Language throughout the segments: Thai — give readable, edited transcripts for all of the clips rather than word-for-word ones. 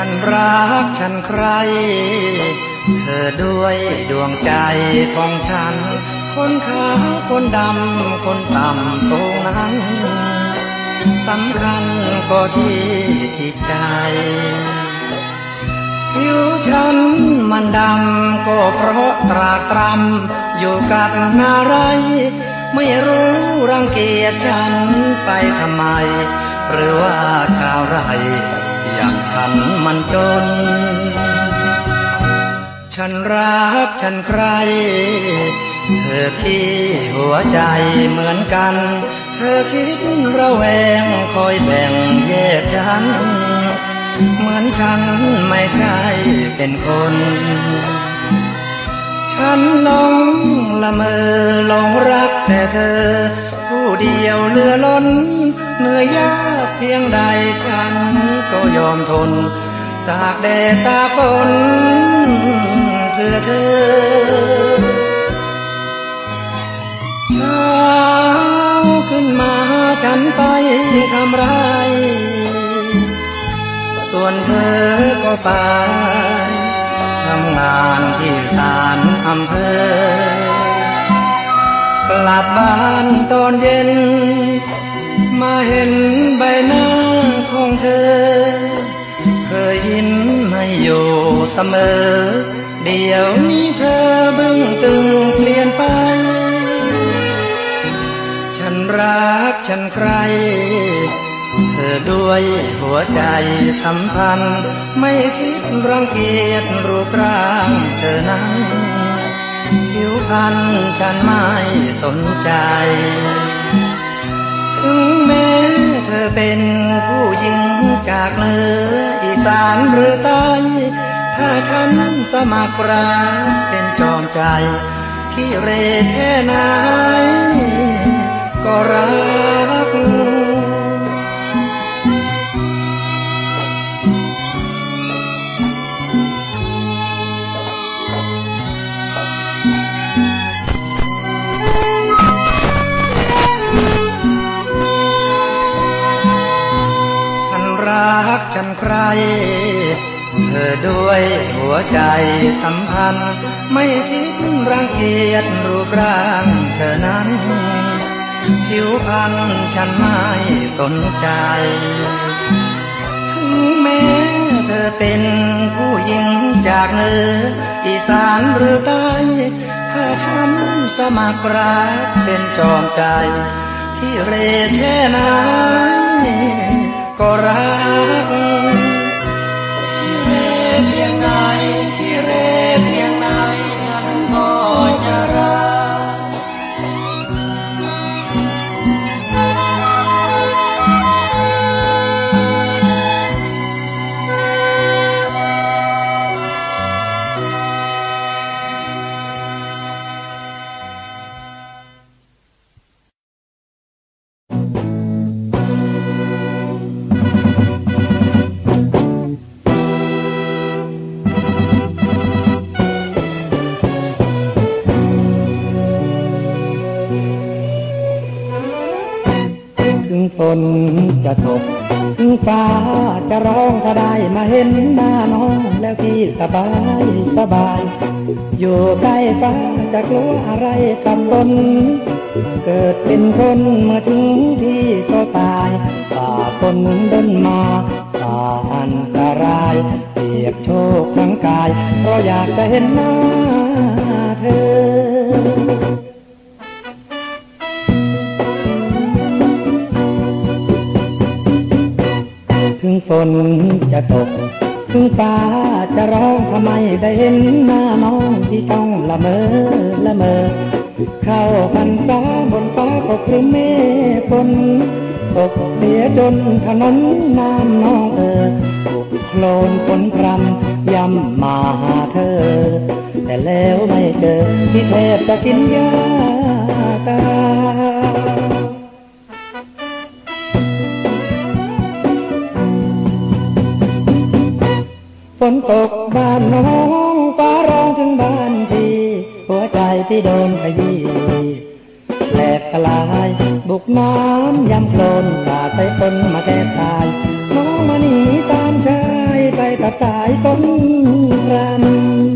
นรักฉันใครเธอด้วยดวงใจของฉันคนขาวคนดำคนต่ำสูงนั้นสำคัญก็ที่จิตใจผิวฉันมันดำก็เพราะตรากตรำอยู่กับอะไรไม่รู้รังเกียจฉันไปทำไมหรือว่าชาวไร่อย่างฉันมันจนฉันรักฉันใครเธอที่หัวใจเหมือนกันเธอคิดระแวงคอยแบ่งแยกฉันเหมือนฉันไม่ใช่เป็นคนฉันหลงละเมอหลงรักแต่เธอผู้เดียวเหลือล้นเหนื่อยยากเพียงใดฉันก็ยอมทนตากแดดตากฝนเพื่อเธอเช้าขึ้นมาฉันไปทำไรส่วนเธอก็ไปทำงานที่ศาลอำเภอกลับบ้านตอนเย็นมาเห็นใบหน้าของเธอเคยยิ้มให้อยู่เสมอเดี๋ยวนี้เธอบึ้งตึงเปลี่ยนไปฉันรักฉันใครเธอด้วยหัวใจสัมพันธ์ไม่คิดรังเกียจรูปร่างเธอนั้นผิวพรรณฉันไม่สนใจถึงแม้เธอเป็นผู้หญิงจากเหนืออีสานหรือใต้ถ้าฉันสมัครรักเป็นจอมใจขี้เหร่แค่ไหนก็รักรักฉันใครเธอด้วยหัวใจสัมพันธ์ไม่คิดรังเกียจรูปร่างเธอนั้นผิวพรรณฉันไม่สนใจถึงแม้เธอเป็นผู้หญิงจากเหนืออีสานหรือใต้ถ้าฉันสมัครรักเป็นจอมใจขี้เหร่แค่ไหนก็รักขี้เหร่เพียงไหนขี้เหร่เพียงไหนฉันก็จะรักฝนจะตกถึงฟ้าจะร้องถ้าได้มาเห็นหน้าน้องแล้วพี่สบายสบายอยู่ใกล้ฟ้าจะกลัวอะไรกับฝนเกิดเป็นคนเมื่อถึงที่ก็ตายฝ่าฝนเดินมาฝ่าอันตรายเปียกโชกทั้งกายเพราะอยากจะเห็นหน้าเธอถึงฝนจะตกถึงฟ้าจะร้องทำไมได้เห็นหน้าน้องที่ต้องละเมอละเมอเข้าพรรษาบนฟ้าก็ครึ้มเมฆฝนตกเสียจนถนนน้ำน้องถูกโคลนฝนพรำย่ำมาหาเธอแต่แล้วไม่เจอที่แทบจะกินยาตาฝนตกบ้านน้องฟ้าร้องถึงบ้านพี่หัวใจที่โดนขยี้แหลกกลายบุกน้ำยำโคลนสาดใส่ฝนมาแทบตายน้องมาหนีตามชายไปกับสายฝนพรำ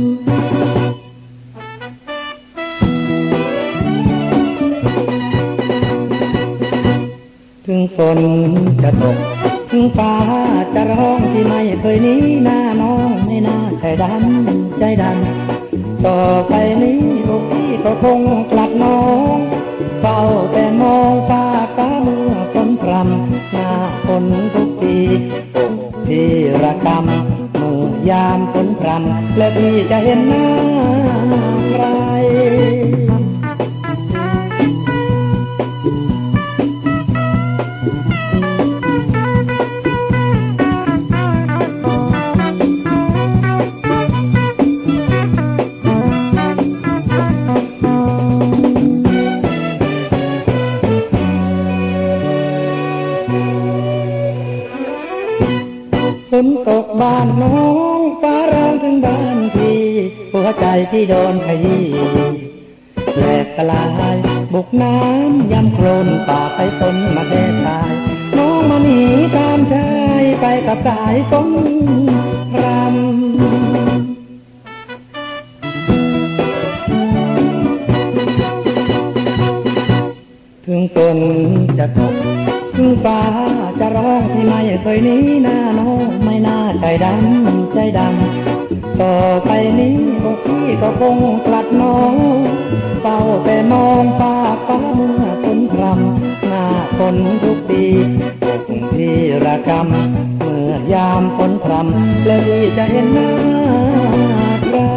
ถึงฝนจะตกถึงฟ้าจะร้องที่ไม่เคยหนีหน้าน้องไม่น่าใจดำใจดำต่อไปนี้พวกพี่ก็คงกลัดน้องเฝ้าแต่มองฟ้าฟ้าเมื่อฝนพรำหน้าฝนทุกทีที่ระกำเมื่อยามฝนพรำและพี่จะเห็นหน้าใครฝนตกบ้านน้องฟ้าร้องถึงบ้านพี่หัวใจที่โดนขยี้แหลกกลายบุกน้ำยำโคลนป่าไปฝนมาแดดตายน้องมาหนีตามชายไปกับสายฝนรำถึงฝนจะตกถึงฟ้าจะร้องที่ไม่เคยหนีหน้าน้องไม่น่าใจดำใจดำต่อไปนี้พวกพี่ก็คงกลัดน้องเฝ้าแต่มองฟ้าฟ้าเมื่อฝนพรำหน้าฝนทุกปีทุกที่ระกำเมื่อยามฝนพรำแล้วพี่จะเห็นหน้าใคร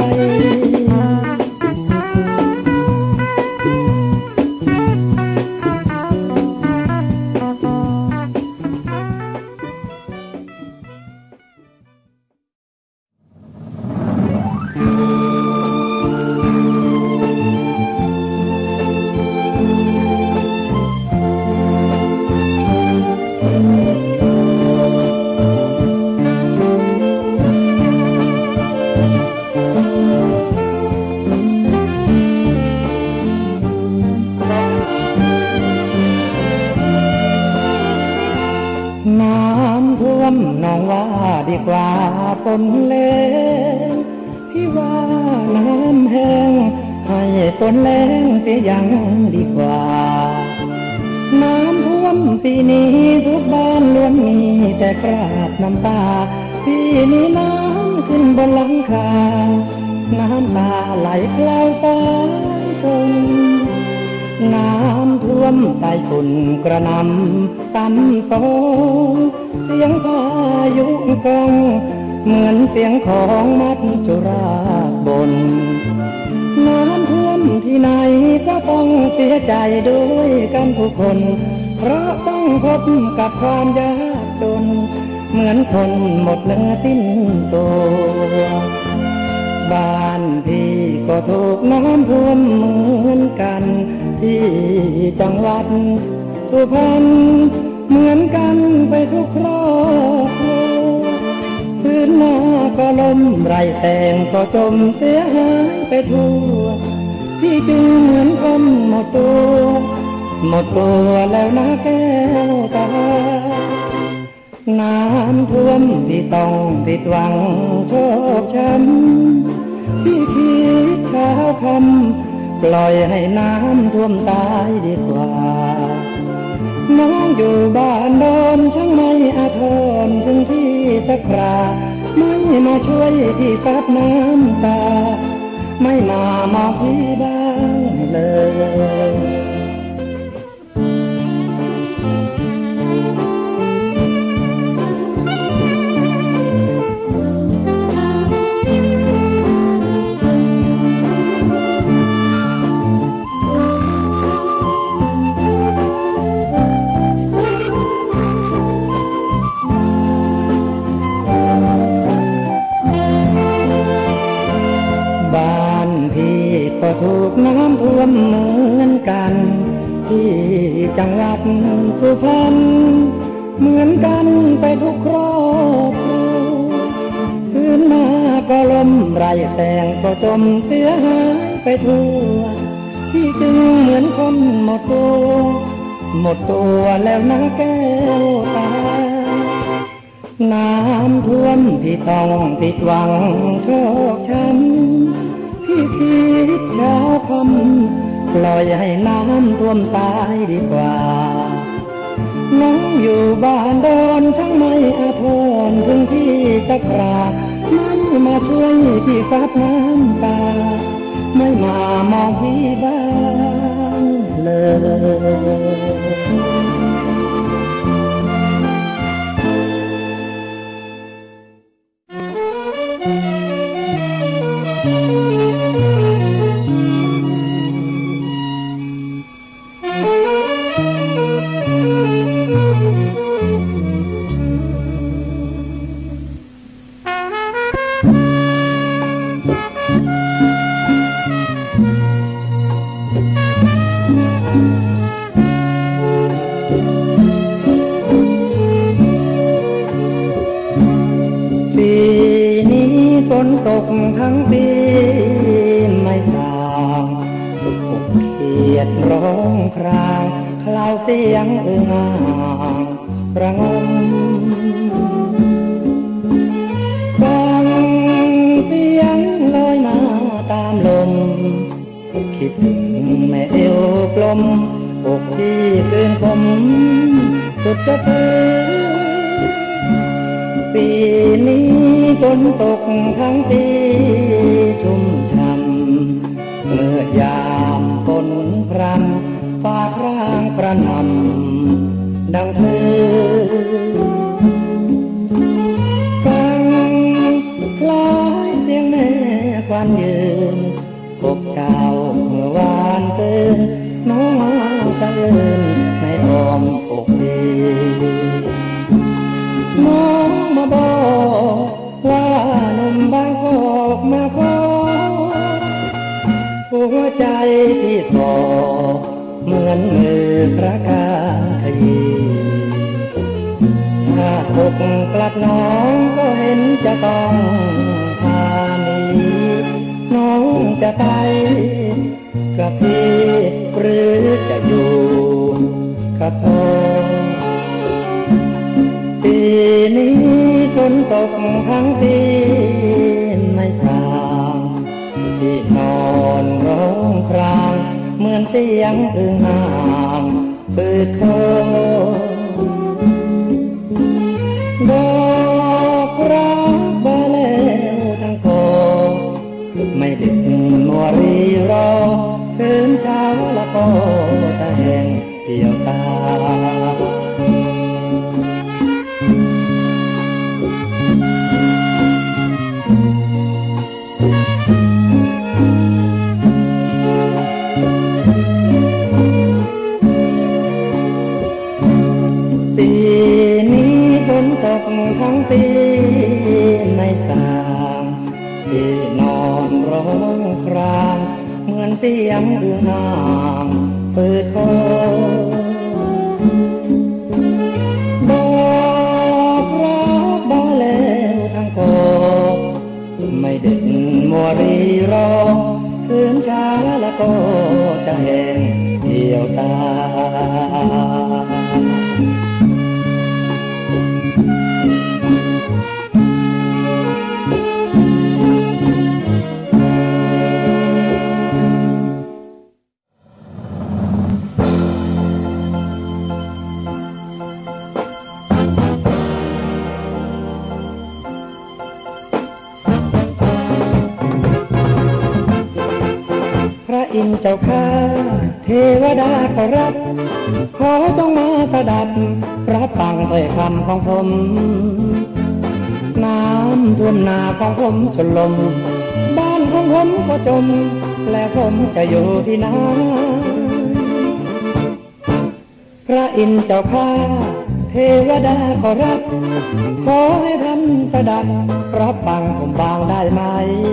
น้ำท่วมน้องว่าดีกว่าฝนแล้งพี่ว่าน้ำแห้งให้ฝนแล้งเสียยังดีกว่าน้ำท่วมปีนี้ทุกบ้านล้วนมีแต่คราบน้ำตาปีนี้น้ำขึ้นบนหลังคาน้ำตาไหลคลาวสายชนน้ำท่วมใต้ฝุ่นกระหน่ำซ้ำสองเสียงพายุกองเหมือนเสียงของมัจจุราชบนน้ำท่วมที่ไหนก็ต้องเสียใจด้วยกันทุกคนเพราะต้องพบกับความยากจนเหมือนคนหมดเนื้อสิ้นตัวบ้านพี่ก็ถูกน้ำท่วมเหมือนกันที่จังหวัดสุพรรณเหมือนกันไปทุกครอบครัวพื้นนาก็ล้มไรแตงก็จมเสียหายไปทั่วพี่จึงเหมือนคนหมดตัวแล้วนะแก้วตาน้ำท่วมที่ต้องผิดหวังโชคช้ำพี่คิดเช้าคำปล่อยให้น้ำท่วมตายดีกว่าน้องอยู่บ้านโดนช่างไม่อาทรถึงที่สักคราไม่มาช่วยที่ซับน้ำตาไม่มามองพี่บ้างเลยก็ถูกน้ำท่วมเหมือนกันที่จังหวัดสุพรรณเหมือนกันไปทุกครอบครัวพื้นนาก็ล้มไรแตงก็จมเสียหายไปทั่วที่จึงเหมือนคนหมดตัวแล้วนะแก้วตาน้ำท่วมพี่ต้องผิดหวังโชคช้ำพี่คิดเช้าคำปล่อยให้น้ำท่วมตายดีกว่าน้องอยู่บ้านดอนช่างไม่อาทรพึ่งที่ตะกร้าไม่มาช่วยพี่ซับน้ำตาไม่มามองพี่บ้างเลยฝนตกทั้งปีไม่ต่างอกเขียดร้องครางคลาวเสียงอึ่งอ่างระงมฟังเสียงลอยมาตามลมคิดถึงแม่เอวกลมอกที่คืนคมสุดจะเพ้อปีนี้ฝนตกทั้งปีชุ่มช่ำเมื่อยามฝนพรำฟ้าครางกระหน่ำดังเธอฟังคล้ายเสียงแม่ควันยืนพบเช้าเมื่อวานตื่นน้องมาตะเอิญในอ้อมอกพี่น้องมาบอกว่าหนุ่มบางกอกมาขอหัวใจที่ต่อเหมือนมือพระกาขยีถ้าตกกลับน้องก็เห็นจะต้องพาหนีน้องจะไปกับพี่หรือจะอยู่กับพ่อปีนี้ฝนตกทั้งปีไม่ต่างที่นอนร้องครางเหมือนเสียงอึ่งอ่างปืดโคดอกรักบานแล้วทั้งโคไม่ดึกมัวรีรอคืนเช้าละก็จะแห้งเดี่ยวตาปีนี้ฝนตกทั้งปีไม่ต่างที่นอนร้องครางเหมือนเสียงอึ่งอ่างเปิดโคดอกรักบานแล้วทั้งโคไม่เด็ดมัวรีรอคืนช้าแล้วก็จะแห้งเดี่ยวตาพระอินทร์เจ้าข้าเทวดาก็รับขอจงมาสดับรับฟังถ้อยคำของผมน้ำท่วมนาของผมจนลมบ้านของผมก็จมและผมจะอยู่ที่ไหนพระอินทร์เจ้าข้าเทวดาก็รับขอให้ท่านสดับรับฟังผมบ้างได้ไหม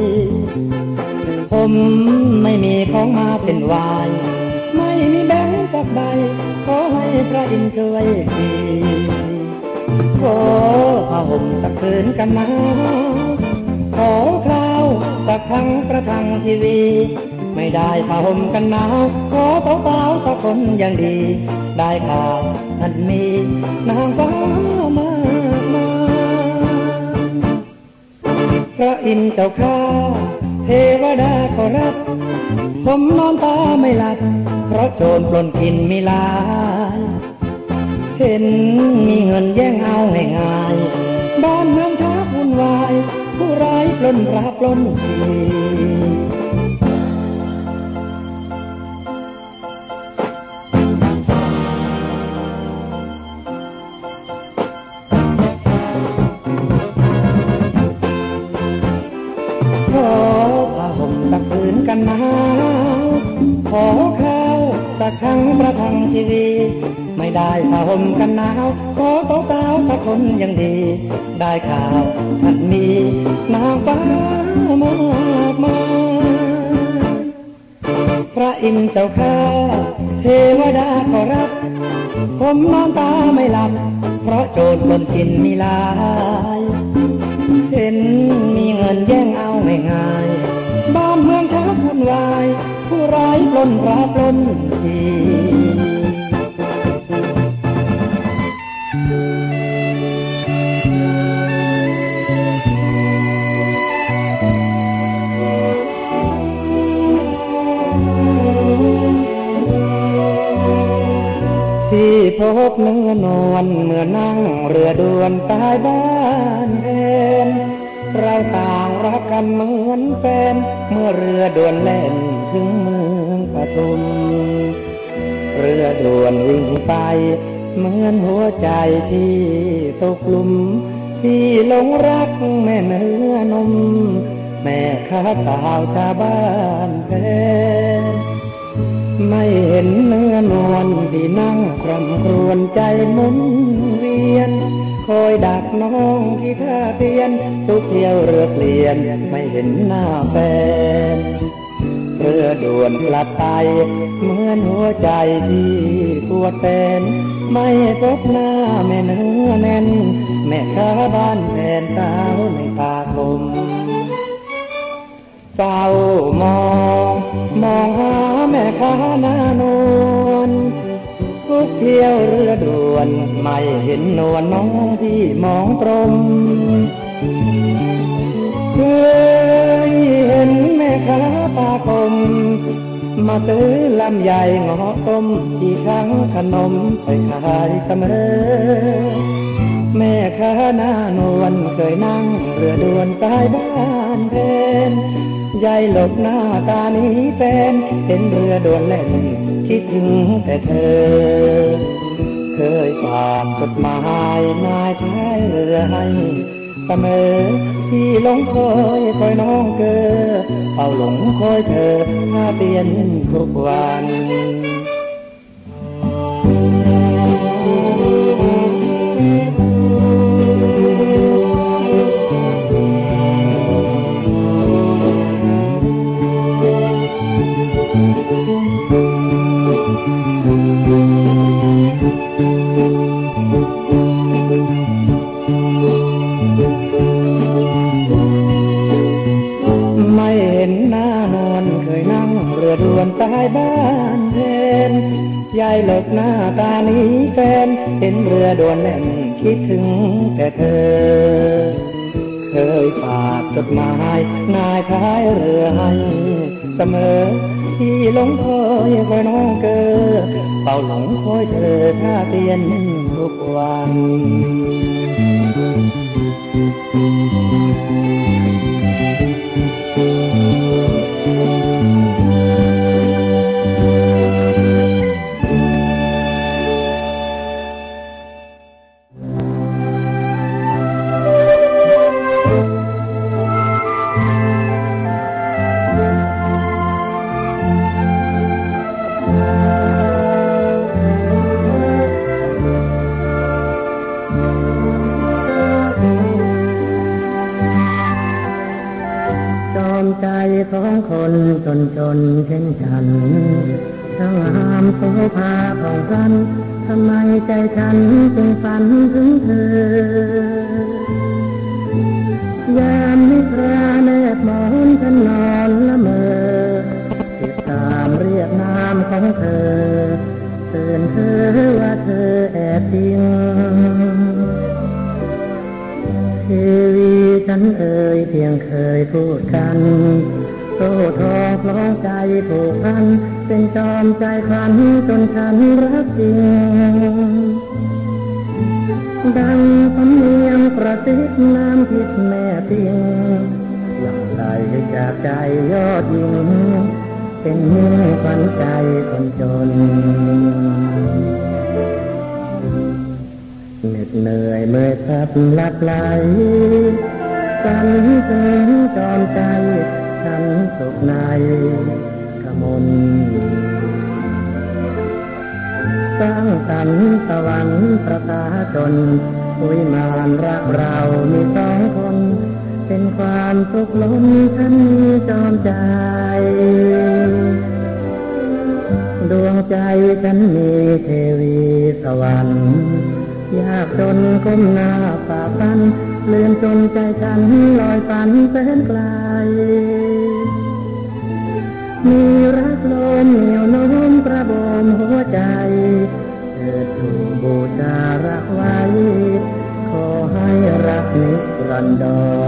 ผมไม่มีของมาเป็นวายไม่มีแบงค์สักใบขอให้พระอินทร์ช่วยทีขอผ้าห่มสักคืนกันมาขอคราวสักครั้งประทังชีวีไม่ได้ผ้าห่มกันหนาวขอเปล่าๆสักคนอย่างดีได้ข่าวท่านมีนางฟ้ามากมายพระอินทร์เจ้าข้าเทวดาก็รับผมนอนตาไม่หลับเพราะโจรปล้นกินมีหลายเห็นมีเงินแย่งเอาง่ายๆบ้านเมืองช้าวุ่นวายผู้ร้ายปล้นราปล้นทีขอผ้าห่มสักผืนกันหนาวขอข้าวสักครั้งประทังชีวีไม่ได้ผ้าห่มกันหนาวขอเต้าสักคนยังดีได้ข่าวท่านมีนางฟ้ามากมายพระอินทร์เจ้าข้าเทวดาขอรับผมนอนตาไม่หลับเพราะโจรปล้นกินมีหลายเห็นมีเงินแย่งเอาง่ายๆบ้านเมืองช้าวุ่นวายผู้ร้ายปล้นราปล้นทีที่พบเนื้อนวลเมื่อนั่งเรือด่วนใต้บ้านแทนเราต่างรักกันเหมือนแฟนเมื่อเรือด่วนแล่นถึงเมืองปทุมเรือด่วนวิ่งไปเหมือนหัวใจที่ตกหลุมที่หลงรักแม่เนื้อนมแม่ข้าสาวชาวบ้านแทนไม่เห็นเนื้อนวลที่นั่งคร่ำครวญใจหมุนเวียนคอยดักน้องที่ท่าเตียนทุกเที่ยวเรือเปลี่ยนไม่เห็นหน้าแฟนเรือด่วนกลับไปเหมือนหัวใจที่ปวดแสนไม่พบหน้าแม่เนื้อแน่นแม่ข้าบ้านแฟนสาวในปากลมเฝ้ามองหาแม่ค้าหน้านวลทุกเที่ยวเรือด่วนไม่เห็นนวลน้องที่มองตรงเคยเห็นแม่ค้าปากลมมาซื้อลำไยงอต้มที่ครั้งขนมไปขายเสมอแม่ค้าหน้านวลเคยนั่งเรือด่วนใต้บ้านแทนยายหลบหน้าตานี้แฟนเห็นเรือด่วนแล่นคิดถึงแต่เธอเคยฝากจดหมายนายท้ายเรือให้เสมอที่หลงคอยน้องเกอเฝ้าหลงคอยเธอท่าเตียนทุกวันไม่เห็นหน้านวลเคยนั่งเรือด่วนใต้บ้านแทนยายหลบหน้าตานี้แฟนเห็นเรือด่วนแล่นคิดถึงแต่เธอเคยฝากจดหมายนายท้ายเรือให้เสมอที่หลงคอยน้องเกอเฝ้าหลงคอยเธอท่าเตียนทุกวันใจของคนจนเช่นฉันทั้งหามโสภาของฉันทำไมใจฉันจึงฝันถึงเธอยามนิทราแนบหมอนฉันนอนละเมอติดตามเรียกนามของเธอเตือนเธอว่าเธอแอบทิ้งทีวีฉันเอ่ยเพียงเคยพูดกันโซ่ทองคล้องใจผูกพันเป็นจอมใจพันจนฉันรักจริงดังสำเนียงกระซิบน้ำทิพย์แม่ติงหลั่งไหลจากใจยอดหญิงเป็นมิ่งขวัญใจคนจนเหน็ดเหนื่อยเมื่อยพับลับไหลฝันถึงจอมใจฉันสุขในกมลสร้างสรรค์สวรรค์ประสาจนวิมานรักเรามีสองคนเป็นความสุขล้นฉันมีจอมใจดวงใจฉันมีเทวีสวรรค์ยากจนก้มหน้าฝ่าฟันเลื่อนจนใจฉันลอยฝันแสนไกลมีรักลมเหนียวโน้มกระบมหัวใจเถิดถูกบูชารักไว้ขอให้รักนิรันด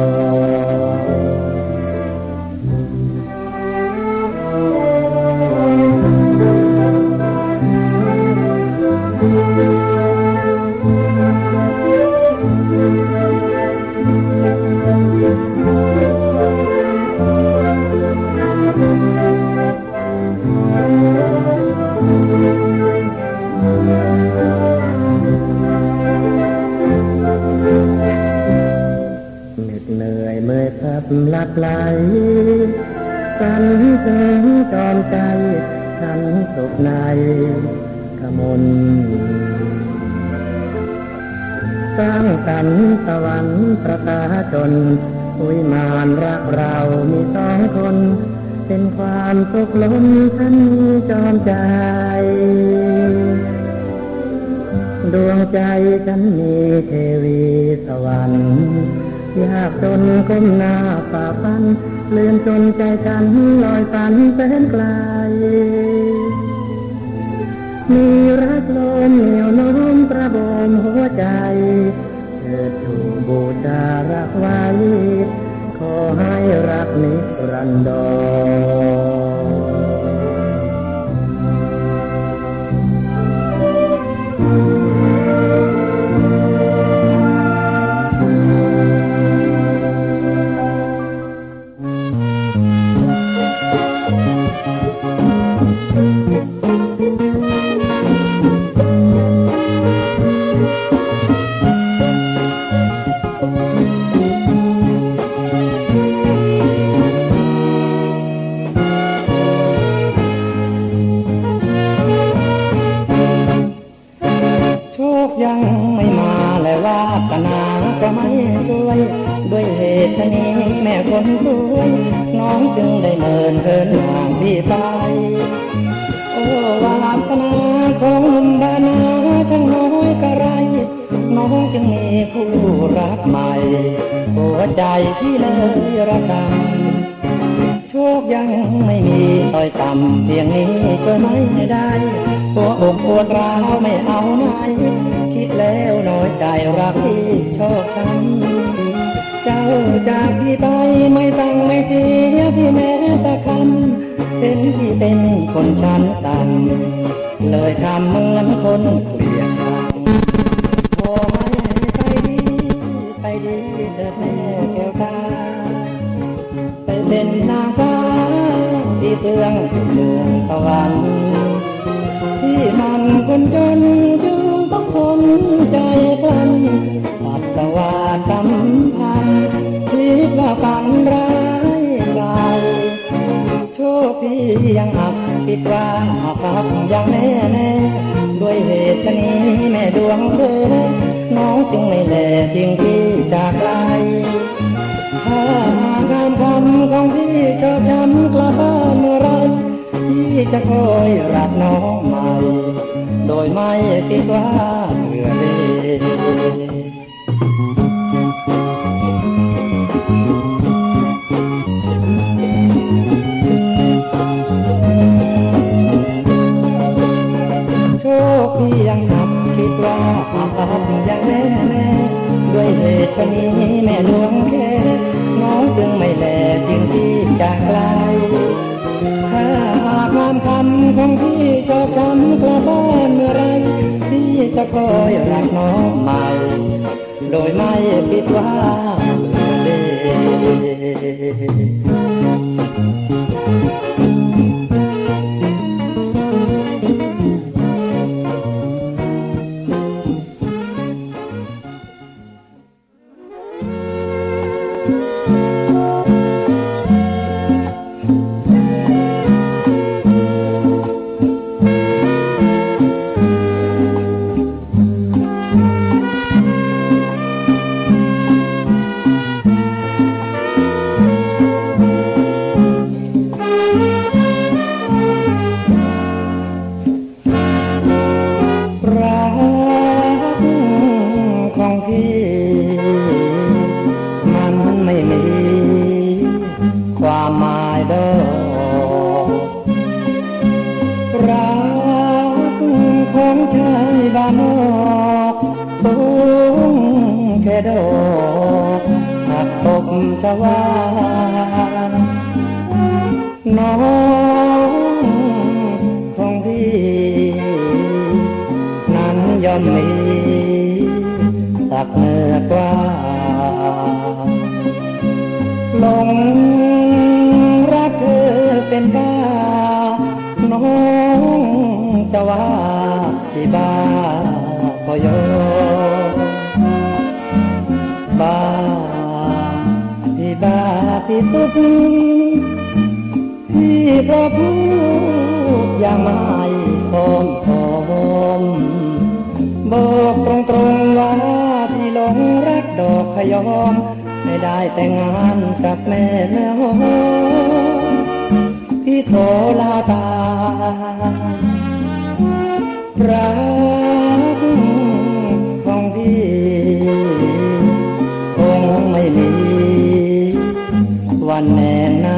เหนื่อยเมื่อยพับลับไหลฝันถึงจอมใจฉันสุขในกมลสร้างสรรค์สวรรค์ประสาจนวิมานรักเรามีสองคนเป็นความสุขล้นฉันมีจอมใจดวงใจฉันมีเทวีสวรรค์ยากจนก้มหน้าฝ่าฟันเลื่อนจนใจฉันลอยฝันแสนไกลมีรักลมเหนียวโน้มกระบมหัวใจเถิดถูกบูชารักไว้ขอให้รักนิรันดยังไม่มาและวาสนาก็ไม่ช่วยด้วยเหตุชนี้แม่คนสวยน้องจึงได้เมินเดินห่างพี่ไปโอ้วาสนาของหนุ่มบ้านนาช่างน้อยกระไรน้องจึงมีผู้รักใหม่หัวใจพี่เลยระกำโชคยังไม่มีต่อยต่ำเพียงนี้ช่วยไม่ได้หัวอกปวดร้าวไม่เอาไหนคิดแล้วน้อยใจรักที่โชคช้ำเจ้าจากพี่ไปไม่ตั้งไม่เสียพี่แม้แต่คำเป็นพี่เป็นคนชั้นต่ำเลยทำเหมือนคนเกลียดชังขอให้ไปดีเถิดแม่แก้วตาไปเป็นนางฟ้าที่เตืองเมืองสวรรค์ที่มันคนจนจึงต้องทนใจกลั้นปัสสาวะสัมพันธ์คิดว่าฝันร้ายกายโชคพี่ยังอับคิดว่าครับยังแน่ด้วยเหตุนี้แม่ดวงเธอน้องจึงไม่แลทิ้งพี่จากไกลถ้าหากงานคำของพี่เจ้าช้ำกลับบ้านเมื่อไรพี่จะคอยรักน้องใหม่โดยไม่คิดว่าเบื่อเลยโชคพี่ยังหักคิดว่าความรักยังแน่ด้วยเหตุชนี้แม่หลวงแค่น้องจึงไม่แลจึงที่จากไกลถ้าหากงามคำของพี่ชอบช้ำกลับบ้านเมื่อไรพี่จะคอยรักน้องใหม่โดยไม่คิดว่าเมื่อความหมายเด้อรักของชายบ้านนอกสูงแค่ดอกหักตกชวาน้องของพี่นั้นย่อมมีสักเหนือกว่าหลงรักเธอเป็นบ้าน้องจะว่าที่บ้าก็ยอมบ้าที่บ้าที่สุดที่พอพูดอย่างไม่พร้อมบอกตรงๆว่าที่หลงรักดอกขยอมไม่ได้แต่งงานกับแม่เนื้อหอมที่โทรลาตารักของพี่คงไม่มีวันแน่นา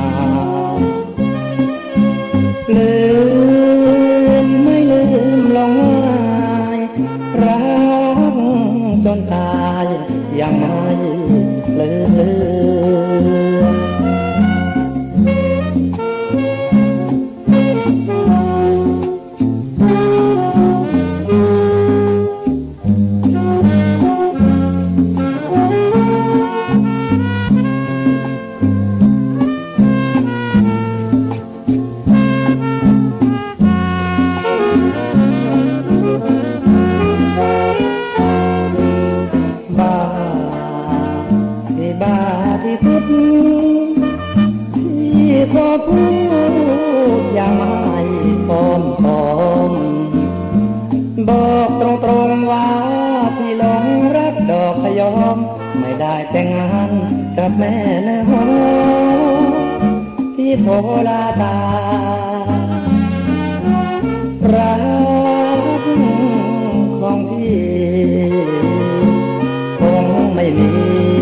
ลืมไม่ลืมลงง่ายรักจนตายยังไม่ลืมบ้าที่สุดที่พอพูดอย่างไม่พร้อมบอกตรงๆว่าที่หลงรักดอกขยอมไม่ได้แต่งงานกับแม่เนื้อหอมที่โทรลาตารักของพี่คงไม่มี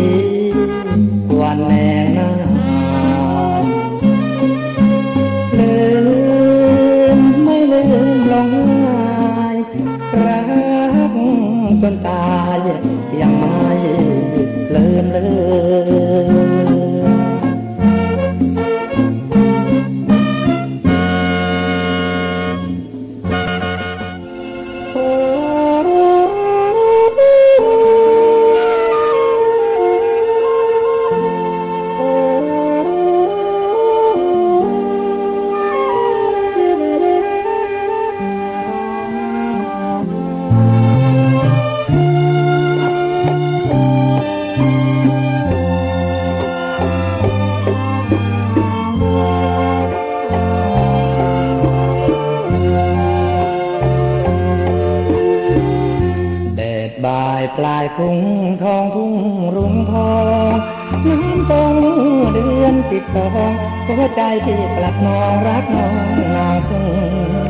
วันแน่นาลืมไม่ลืมลงง่ายรักจนตายยังไม่ลืมบ่ายปลายทุ่งทองทุ่งรุ่งทองน้ำทรงเดือนปิดทองหัวใจที่ปลัดนองรักน้องนางทุ่ง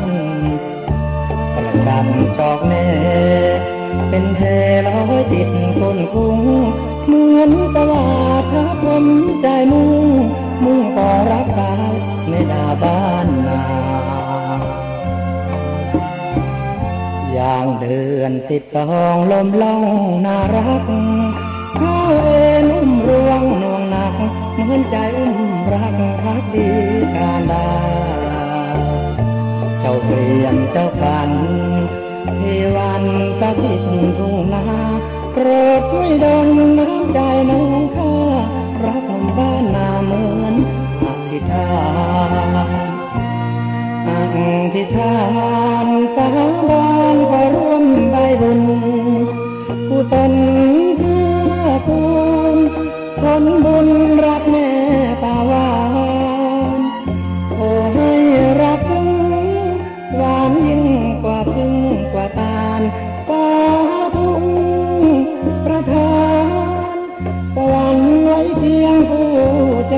ประดับจอกแม่เป็นเทลอยติดคนคุ้งเหมือนตะวันทับลมใจมุ่งต่อรักกายไม่ด่าบ้านนาอยางเดือน12ลมล่องน่ารักข้าเอ็นอุ้มรวงน่วงหนักเหมือนใจอุ้มรักพักดีการดาเจ้าเปลี่ยนเจ้าฝันที่วันสะทิดทุ่งนาโปรดช่วยดลน้ำใจน้องข้ารักผมบ้านนาเหมือนอธิษฐานสาบานขอร่วมใบบุญกุศลเพื่อคุณผลบุญรักแม่ตาหวานโอ้ให้รักถึงหวานยิ่งกว่าพึ่งกว่าตาลสาธุประทานสวรรค์ไว้เพียงผู้ใจ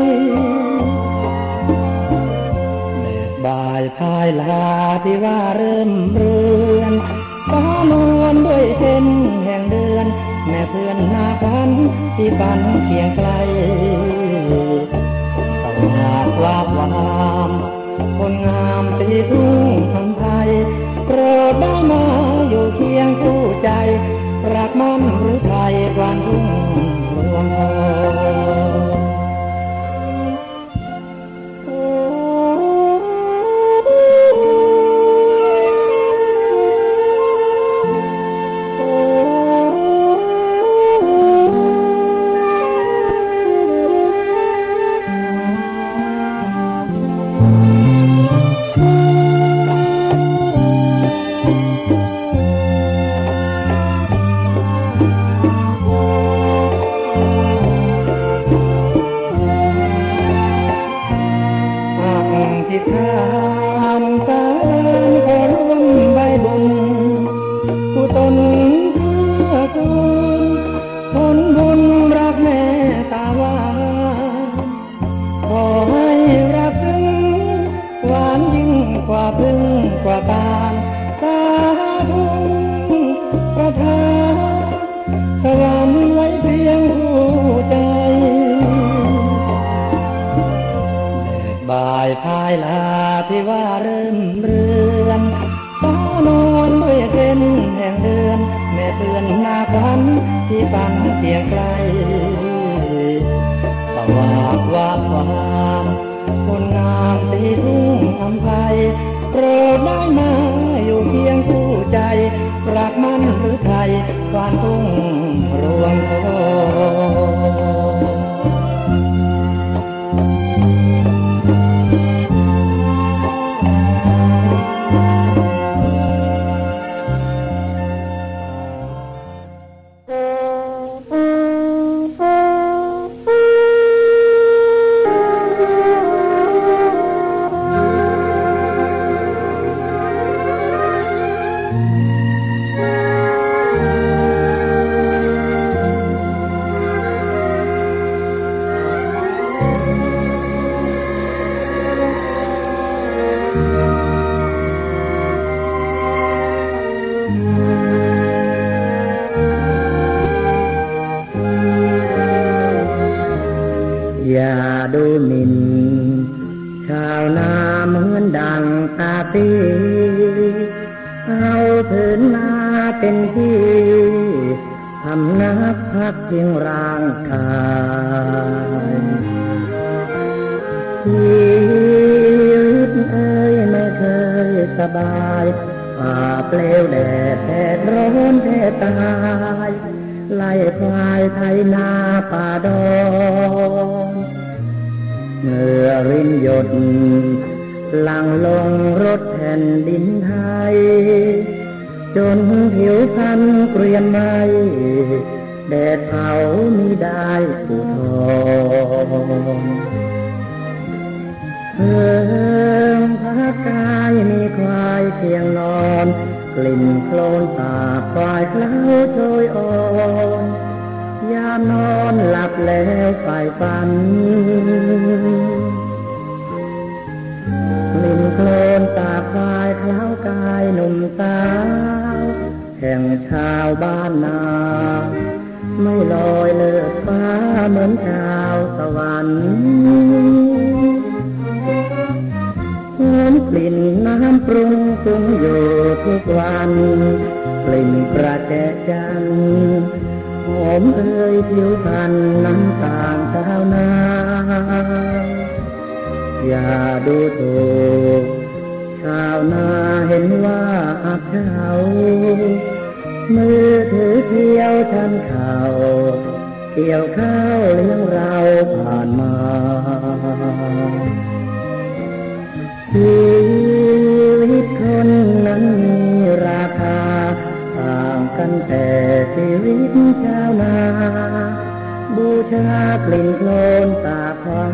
บ่ายพายลาที่ว่าเริ่มเรือนฟ้านวลด้วยเส้นแห่งเดือนแม่เพื่อนนาฝันที่ฝันเคียงไกลต้องหากว่าความคนงามตีทุ่งคำไทยโปรดได้มาอยู่เคียงคู่ใจรักมันหรือไทยกวานทุ่งรวงทองกว่าพึ่งกว่าบานสาธุประทานสวรรค์ไว้เพียงผู้ใจบ่ายพายลาที่ว่าเริ่มเรือนฟ้านวลด้วยเส้นแห่งเดือนแม่เตือนนาฝันที่ฝันเพียงไกลสว่างว่าความคนงามตีทุ่งอำไพโปรดได้มาอยู่เพียงคู่ใจรักมันหรือไทยกวานทุ่งรวงทองอย่าดูหมิ่นชาวนาเหมือนดังตาตีเอาผืนนาเป็นที่ทำนักพักเพียงร่างกายชีวิตเอ้ยไม่เคยสบายป่าเปลวแดดร้อนแทบตายไล่ควายไถนาป่าดอนเหงื่อรินหยดหลั่งลงรถแผ่นดินไทยจนผิวพรรณเกรียมไหมแดดเผามิได้ปูทองเพิ่งพักกายมีควายเพียงนอนกลิ่นโคลนตาควายเคล้าโชยอ่อนยามนอนหลับแล้วฝ่ายฝันกลิ่นโคลนตาควายเคล้ากายหนุ่มสาวแห่งชาวบ้านนาไม่ลอยเลือดฟ้าเหมือนชาวสวรรค์เหมือนกลิ่นน้ำปรุงปรุงอยู่ทุกวันกลิ่นกระแจจันหอมเอ่ยผิวพรรณน้ำตาลชาวนาอย่าดูถูกชาวนาเห็นว่าอับเฉามือถือเที่ยวชันเข่าเกี่ยวข้าวเลี้ยงเราผ่านมาชีวิตคนนั้นมีราคาต่างกันแต่ชีวิตชาวนาบูชากลิ่นโคลนตากฟ้า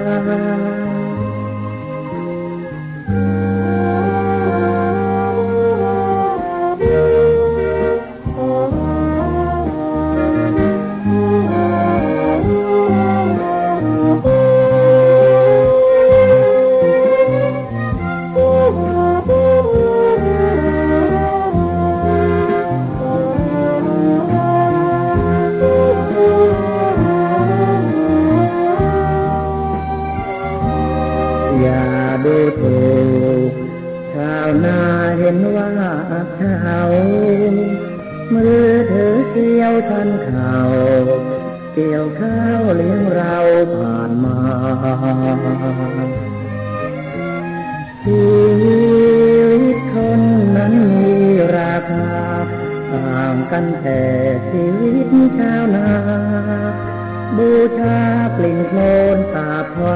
อย่าดูถูกชาวนาเห็นว่าอับเฉามือถือเกี่ยวชันเข่าเกี่ยวข้าวเลี้ยงเราผ่านมาชีวิตคนนั้นมีราคาต่างกันแต่ชีวิตชาวนาบูชากลิ่นโคลนตากฟ้า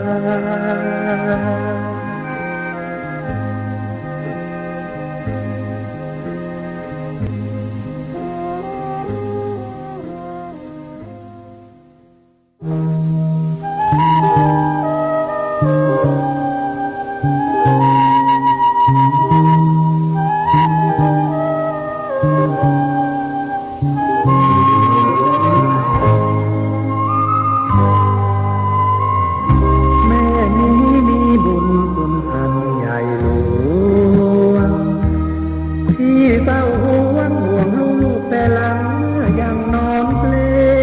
เฝ้าห่วงห่วงลูกแต่หลังยังนอนเปล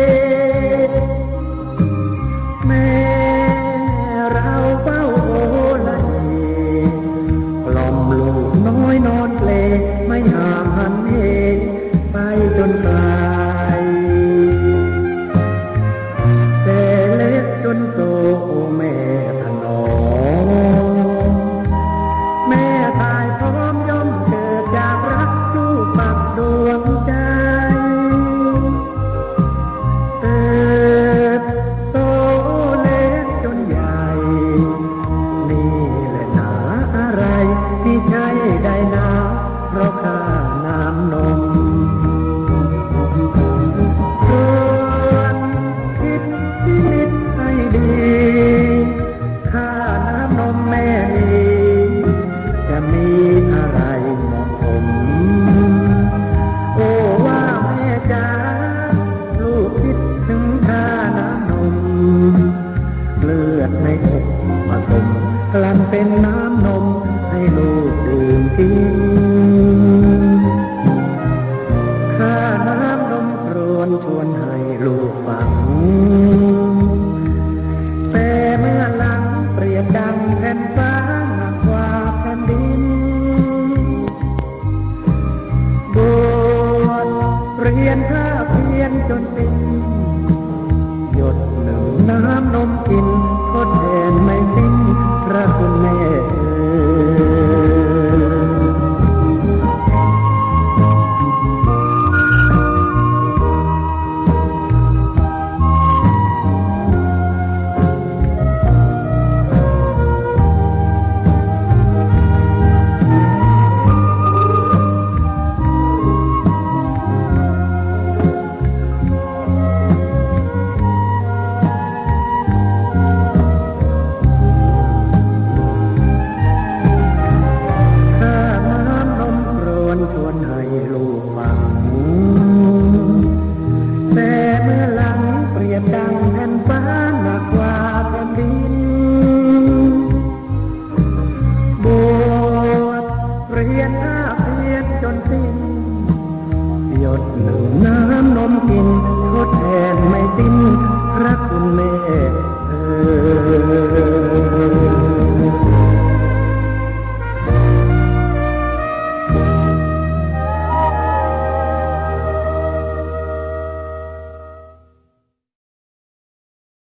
แม่เราเฝ้าโอละกล่อมลูกน้อยนอนเปลไม่ห่างหันเหไปจนไกลแต่เล็กจนโตโอ้แม่ถนอมแม่ตายพร้อมย่อมเกิดจากรักปักดวงใจเติบโตเล็กจนใหญ่นี่แหละหนาอะไรที่ใช่ได้นาเพราะค่าน้ำนมควรคิดพินิจให้ดีค่าน้ำนมแม่นี้จะมีอะไรเหมาะสมโอ้ว่าแม่จ๋าลูกคิดถึงค่าน้ำนมเลือดในอกผสมกลั่นเป็นน้ำนมให้ลูกดื่มกินค่าน้ำนมครวญชวนให้ลูกฟังแต่เมื่อหลังเปรียบดังแผ่นฟ้าหนักกว่าแผ่นดินเรียนข้าเพียนจนเป็นหยดหนึ่งน้ำนมกินทดแทนไม่สิ้นพระคุณแม่ชวนให้ลูกฟังแต่เมื่อหลังเปรียบดังแผ่นฟ้าหนักกว่าแผ่นดินบวชเรียนข้าเพียรจนสิ้นหยดหนึ่งน้ำนมกินทดแทนไม่สิ้นพระคุณแม่